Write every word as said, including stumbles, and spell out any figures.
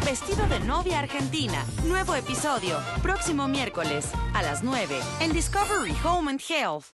Vestido de novia argentina. Nuevo episodio. Próximo miércoles a las nueve en Discovery Home and Health.